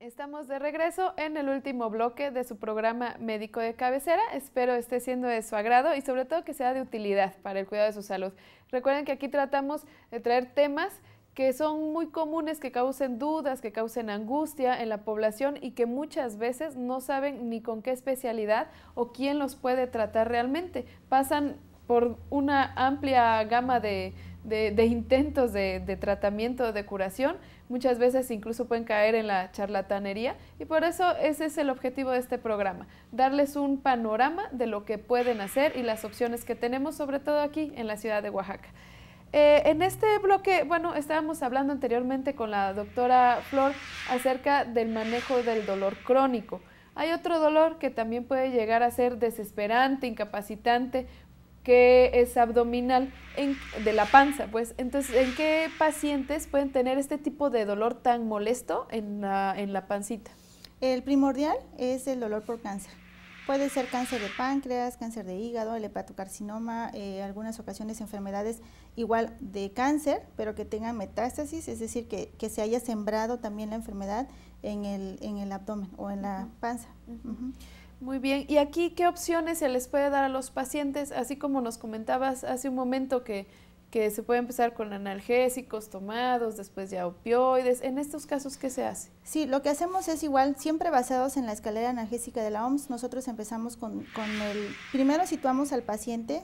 Estamos de regreso en el último bloque de su programa médico de cabecera. Espero esté siendo de su agrado y sobre todo que sea de utilidad para el cuidado de su salud. Recuerden que aquí tratamos de traer temas que son muy comunes, que causen dudas, que causen angustia en la población y que muchas veces no saben ni con qué especialidad o quién los puede tratar realmente. Pasan por una amplia gama de intentos de tratamiento, de curación. Muchas veces incluso pueden caer en la charlatanería y por eso ese es el objetivo de este programa, darles un panorama de lo que pueden hacer y las opciones que tenemos, sobre todo aquí en la ciudad de Oaxaca. En este bloque, bueno, estábamos hablando anteriormente con la doctora Flor acerca del manejo del dolor crónico. Hay otro dolor que también puede llegar a ser desesperante, incapacitante, que es abdominal, de la panza, pues. Entonces, ¿en qué pacientes pueden tener este tipo de dolor tan molesto en la pancita? El primordial es el dolor por cáncer. Puede ser cáncer de páncreas, cáncer de hígado, el hepatocarcinoma, algunas ocasiones enfermedades igual de cáncer, pero que tengan metástasis, es decir, que se haya sembrado también la enfermedad en el abdomen o en la panza. Muy bien, y aquí, ¿qué opciones se les puede dar a los pacientes? Así como nos comentabas hace un momento que se puede empezar con analgésicos tomados, después ya opioides. En estos casos, ¿qué se hace? Sí, lo que hacemos es igual, siempre basados en la escalera analgésica de la OMS. Nosotros empezamos primero situamos al paciente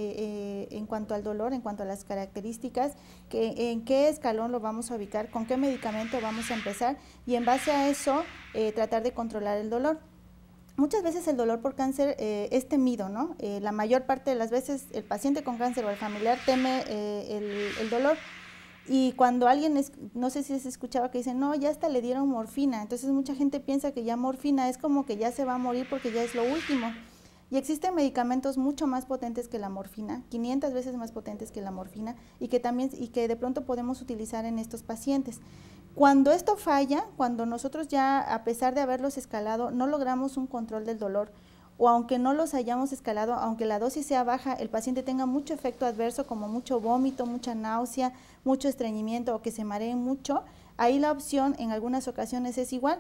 en cuanto al dolor, en cuanto a las características, en qué escalón lo vamos a ubicar, con qué medicamento vamos a empezar y en base a eso tratar de controlar el dolor. Muchas veces el dolor por cáncer es temido, ¿no? La mayor parte de las veces el paciente con cáncer o el familiar teme el dolor. Y cuando alguien, no sé si se escuchaba que dicen, no, ya hasta le dieron morfina. Entonces mucha gente piensa que ya morfina es como que ya se va a morir porque ya es lo último. Y existen medicamentos mucho más potentes que la morfina, 500 veces más potentes que la morfina y que de pronto podemos utilizar en estos pacientes. Cuando esto falla, cuando nosotros ya, a pesar de haberlos escalado, no logramos un control del dolor, o aunque no los hayamos escalado, aunque la dosis sea baja, el paciente tenga mucho efecto adverso, como mucho vómito, mucha náusea, mucho estreñimiento o que se mareen mucho, ahí la opción en algunas ocasiones es igual,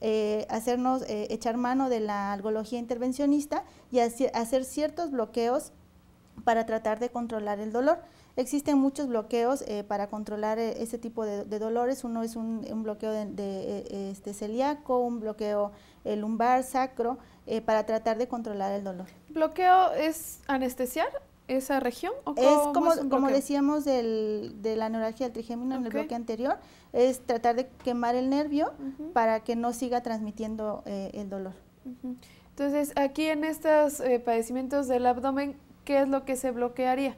echar mano de la algología intervencionista y hacer ciertos bloqueos para tratar de controlar el dolor. Existen muchos bloqueos para controlar ese tipo de dolores. Uno es un bloqueo celíaco, un bloqueo lumbar, sacro, para tratar de controlar el dolor. ¿Bloqueo es anestesiar esa región? ¿O como decíamos de la neuralgia del trigémino en el bloque anterior, es tratar de quemar el nervio para que no siga transmitiendo el dolor. Entonces, aquí en estos padecimientos del abdomen, ¿qué es lo que se bloquearía?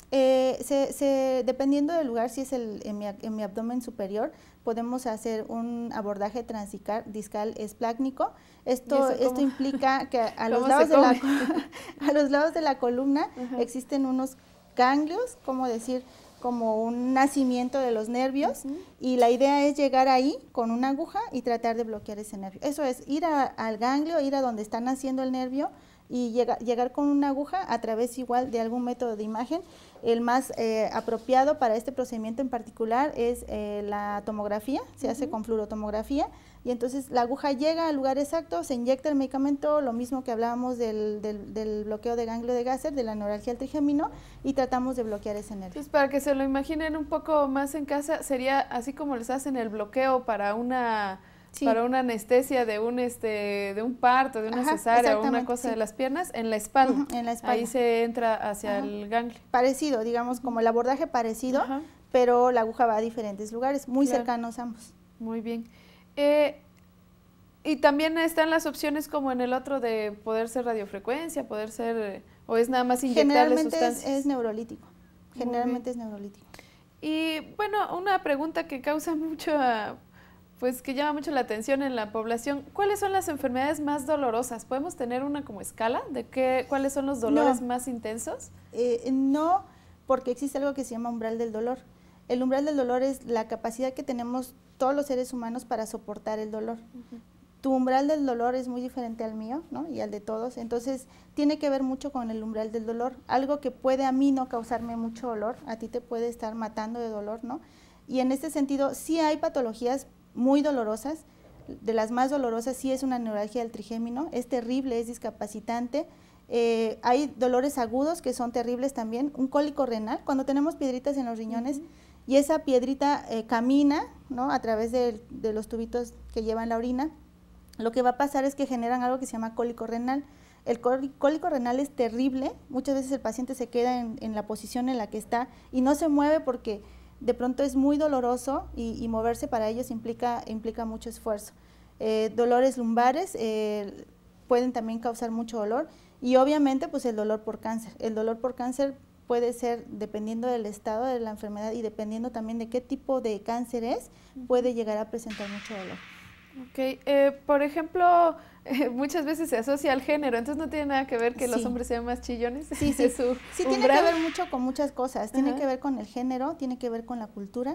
Dependiendo del lugar, si es en mi abdomen superior, podemos hacer un abordaje transdiscal esplácnico. Esto implica que a los lados de la columna existen unos ganglios, como un nacimiento de los nervios, y la idea es llegar ahí con una aguja y tratar de bloquear ese nervio. Eso es, ir al ganglio, ir a donde está naciendo el nervio y llegar con una aguja a través igual de algún método de imagen. El más apropiado para este procedimiento en particular es la tomografía, se hace con fluorotomografía, y entonces la aguja llega al lugar exacto, se inyecta el medicamento, lo mismo que hablábamos del bloqueo de ganglio de Gasser, de la neuralgia del trigémino, y tratamos de bloquear ese nervio. Entonces, para que se lo imaginen un poco más en casa, sería así como les hacen el bloqueo para una anestesia de un parto, de una cesárea o una cosa de las piernas, en la espalda. En la espalda. Ahí se entra hacia el ganglio. Parecido, digamos, como el abordaje parecido, pero la aguja va a diferentes lugares, muy cercanos ambos. Muy bien. Y también están las opciones como en el otro de poder ser radiofrecuencia, o es nada más inyectarle sustancias. Generalmente es neurolítico. Generalmente es neurolítico. Y bueno, una pregunta que causa que llama mucho la atención en la población. ¿Cuáles son las enfermedades más dolorosas? ¿Podemos tener una como escala de cuáles son los dolores más intensos? No, porque existe algo que se llama umbral del dolor. El umbral del dolor es la capacidad que tenemos todos los seres humanos para soportar el dolor. Tu umbral del dolor es muy diferente al mío, ¿no? Y al de todos, entonces tiene que ver mucho con el umbral del dolor. Algo que puede a mí no causarme mucho dolor, a ti te puede estar matando de dolor, ¿no? Y en este sentido sí hay patologías muy dolorosas. de las más dolorosas sí es una neuralgia del trigémino, es terrible, es discapacitante. Hay dolores agudos que son terribles también, un cólico renal, cuando tenemos piedritas en los riñones y esa piedrita camina, ¿no?, a través de los tubitos que llevan la orina, lo que va a pasar es que generan algo que se llama cólico renal. El cólico renal es terrible, muchas veces el paciente se queda en la posición en la que está y no se mueve porque de pronto es muy doloroso y moverse para ellos implica mucho esfuerzo. Dolores lumbares pueden también causar mucho dolor y obviamente pues el dolor por cáncer. El dolor por cáncer puede ser, dependiendo del estado de la enfermedad y dependiendo también de qué tipo de cáncer es, puede llegar a presentar mucho dolor. Ok, por ejemplo, muchas veces se asocia al género, entonces no tiene nada que ver que los hombres sean más chillones. Sí, sí, sí tiene que ver mucho con muchas cosas, tiene que ver con el género, tiene que ver con la cultura.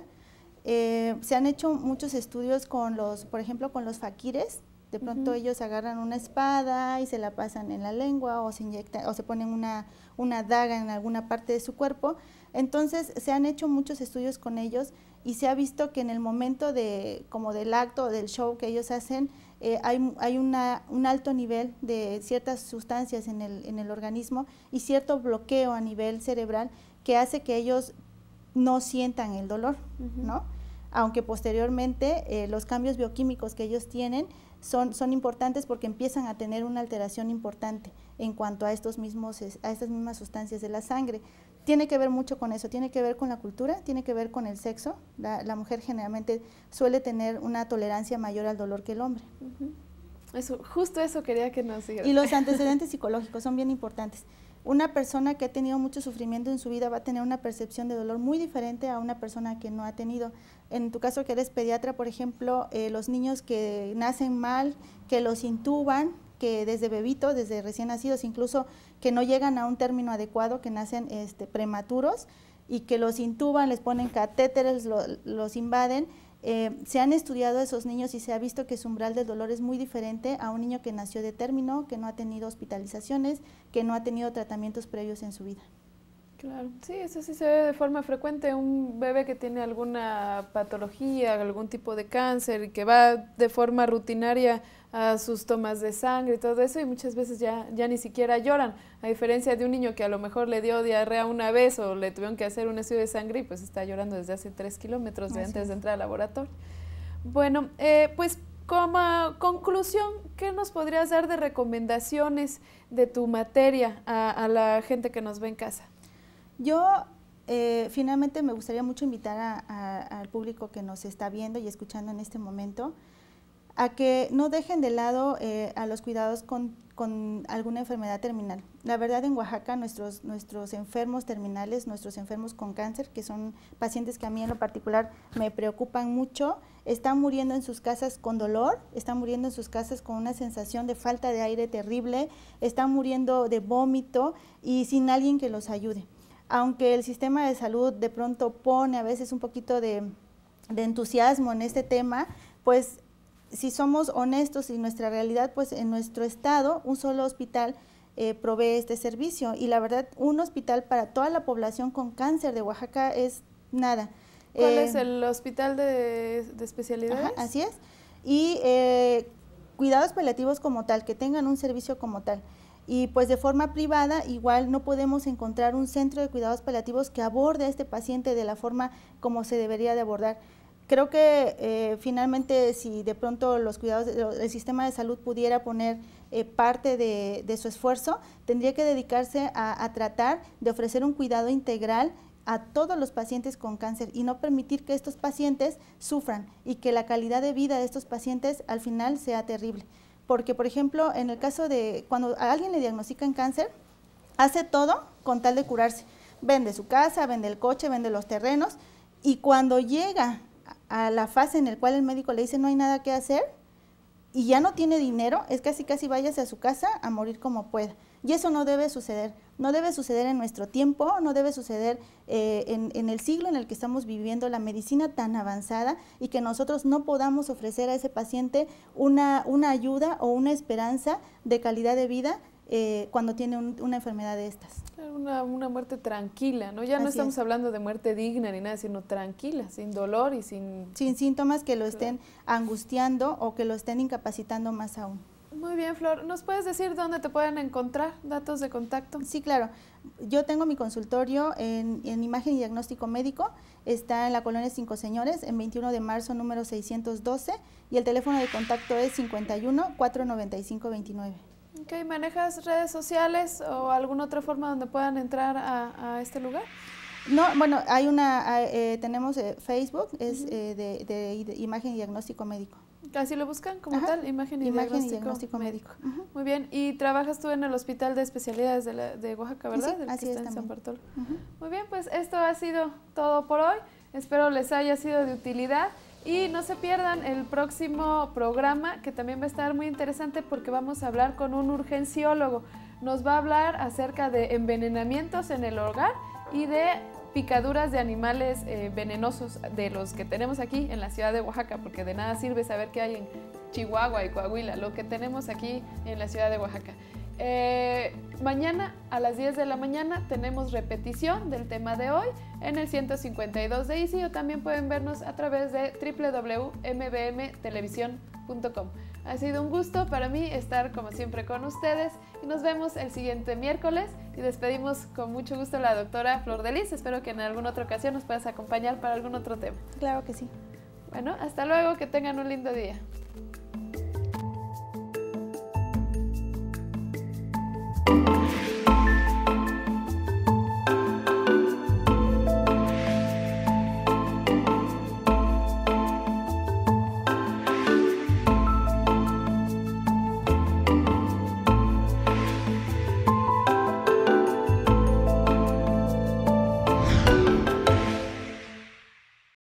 Se han hecho muchos estudios con por ejemplo, con los faquires. De pronto ellos agarran una espada y se la pasan en la lengua o se inyectan o se ponen una daga en alguna parte de su cuerpo. Entonces se han hecho muchos estudios con ellos y se ha visto que en el momento como del acto o del show que ellos hacen, hay un alto nivel de ciertas sustancias en el organismo y cierto bloqueo a nivel cerebral que hace que ellos no sientan el dolor, ¿no? Aunque posteriormente los cambios bioquímicos que ellos tienen son importantes porque empiezan a tener una alteración importante en cuanto a estas mismas sustancias de la sangre. Tiene que ver mucho con eso, tiene que ver con la cultura, tiene que ver con el sexo. La mujer generalmente suele tener una tolerancia mayor al dolor que el hombre. Justo eso quería que nos dijeras. Y los antecedentes psicológicos son bien importantes. Una persona que ha tenido mucho sufrimiento en su vida va a tener una percepción de dolor muy diferente a una persona que no ha tenido. En tu caso que eres pediatra, por ejemplo, los niños que nacen mal, que los intuban, que desde bebitos, desde recién nacidos, incluso que no llegan a un término adecuado, que nacen prematuros y que los intuban, les ponen catéteres, los invaden. Se han estudiado a esos niños y se ha visto que su umbral del dolor es muy diferente a un niño que nació de término, que no ha tenido hospitalizaciones, que no ha tenido tratamientos previos en su vida. Claro, sí, eso sí se ve de forma frecuente. Un bebé que tiene alguna patología, algún tipo de cáncer y que va de forma rutinaria a sus tomas de sangre y todo eso y muchas veces ya ni siquiera lloran, a diferencia de un niño que a lo mejor le dio diarrea una vez o le tuvieron que hacer un estudio de sangre y pues está llorando desde hace 3 kilómetros antes de entrar al laboratorio. Bueno, pues como conclusión, ¿qué nos podrías dar de recomendaciones de tu materia a la gente que nos ve en casa? Yo finalmente me gustaría mucho invitar al público que nos está viendo y escuchando en este momento a que no dejen de lado a los cuidados con alguna enfermedad terminal. La verdad, en Oaxaca nuestros enfermos terminales, nuestros enfermos con cáncer, que son pacientes que a mí en lo particular me preocupan mucho, están muriendo en sus casas con dolor, están muriendo en sus casas con una sensación de falta de aire terrible, están muriendo de vómito y sin alguien que los ayude. Aunque el sistema de salud de pronto pone a veces un poquito de entusiasmo en este tema, pues si somos honestos y nuestra realidad, pues en nuestro estado un solo hospital provee este servicio y la verdad un hospital para toda la población con cáncer de Oaxaca es nada. ¿Cuál es el hospital de especialidades? Ajá, así es. Y cuidados paliativos como tal, que tengan un servicio como tal. Y pues de forma privada igual no podemos encontrar un centro de cuidados paliativos que aborde a este paciente de la forma como se debería de abordar. Creo que finalmente si de pronto los cuidados, el sistema de salud pudiera poner parte de su esfuerzo, tendría que dedicarse a tratar de ofrecer un cuidado integral a todos los pacientes con cáncer y no permitir que estos pacientes sufran y que la calidad de vida de estos pacientes al final sea terrible. Porque, por ejemplo, en el caso de cuando a alguien le diagnostican cáncer, hace todo con tal de curarse. Vende su casa, vende el coche, vende los terrenos y cuando llega a la fase en la cual el médico le dice no hay nada que hacer y ya no tiene dinero, es casi váyase a su casa a morir como pueda. Y eso no debe suceder en nuestro tiempo, no debe suceder en el siglo en el que estamos viviendo, la medicina tan avanzada y que nosotros no podamos ofrecer a ese paciente una ayuda o una esperanza de calidad de vida cuando tiene una enfermedad de estas. Una muerte tranquila, ¿no? Ya no estamos hablando de muerte digna ni nada, sino tranquila, sin dolor y sin síntomas que lo estén angustiando o que lo estén incapacitando más aún. Muy bien, Flor. ¿Nos puedes decir dónde te pueden encontrar? ¿Datos de contacto? Sí, claro. Yo tengo mi consultorio en Imagen y Diagnóstico Médico. Está en la Colonia Cinco Señores, en 21 de marzo, número 612. Y el teléfono de contacto es 51-495-29. Ok, ¿manejas redes sociales o alguna otra forma donde puedan entrar a este lugar? No, bueno, tenemos Facebook, es de Imagen y Diagnóstico Médico. Así lo buscan como tal, Imagen y Diagnóstico Médico. Muy bien, y trabajas tú en el Hospital de Especialidades de Oaxaca, ¿verdad? Sí, así es, en San Bartolo. Muy bien, pues esto ha sido todo por hoy. Espero les haya sido de utilidad y no se pierdan el próximo programa, que también va a estar muy interesante porque vamos a hablar con un urgenciólogo. Nos va a hablar acerca de envenenamientos en el hogar y de picaduras de animales venenosos de los que tenemos aquí en la ciudad de Oaxaca, porque de nada sirve saber qué hay en Chihuahua y Coahuila, lo que tenemos aquí en la ciudad de Oaxaca. Mañana a las 10 de la mañana tenemos repetición del tema de hoy en el 152 de Easy, o también pueden vernos a través de www.mbmtelevisión.com. Ha sido un gusto para mí estar como siempre con ustedes y nos vemos el siguiente miércoles y despedimos con mucho gusto a la doctora Flor de Lis. Espero que en alguna otra ocasión nos puedas acompañar para algún otro tema. Claro que sí. Bueno, hasta luego, que tengan un lindo día.